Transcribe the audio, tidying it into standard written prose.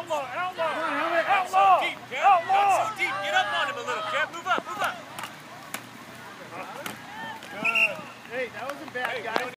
Outlaw! Outlaw! Come on, helmet. Outlaw! Deep, Ken. Outlaw! Not so deep. Get